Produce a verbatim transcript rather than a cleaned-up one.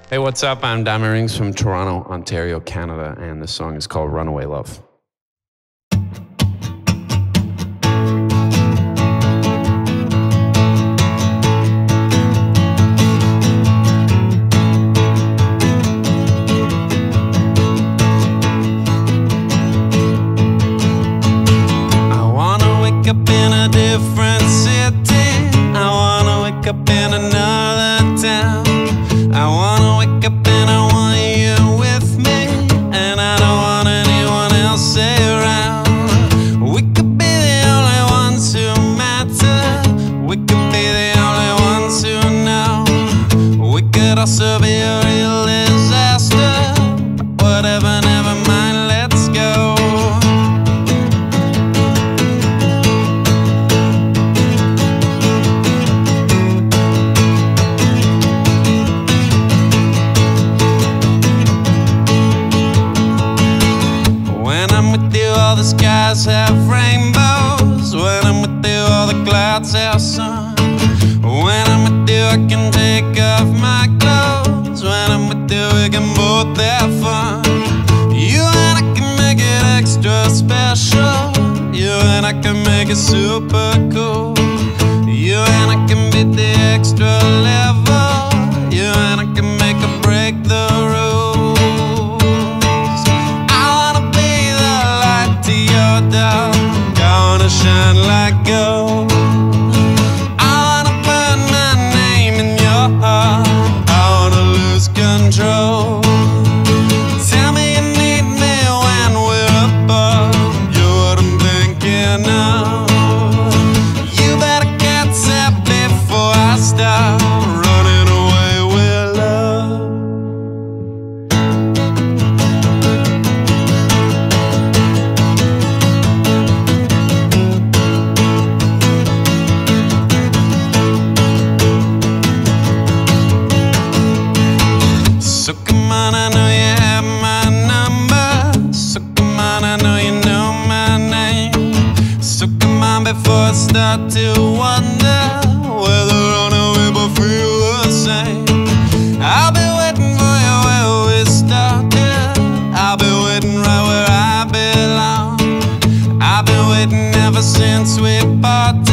Hey, what's up? I'm Diamond Rings from Toronto, Ontario, Canada, and the song is called Runaway Love. I wanna wake up in a different city. I wanna wake up in another town. I wanna wake up and I want you with me, and I don't want anyone else around. We could be the only ones who matter. We could be the only ones who know. We could also be a real disaster. Whatever, never mind, let's go. All the skies have rainbows. When I'm with you, all the clouds have sun. When I'm with you, I can take off my clothes. When I'm with you, we can both have fun. You and I can make it extra special. You and I can make it super cool. You and I can beat the extra level. You and I can make or break the rules. Gonna shine like gold. I wanna put my name in your heart. I wanna lose control. Tell me you need me when we're apart. You're what I'm thinking of. You better get set before I start running away with love. So come on, I know you have my number. So come on, I know you know my name. So come on before I start to wonder whether or not we both feel the same. I'll be waiting for you where we started. I'll be waiting right where I belong. I've been waiting ever since we parted.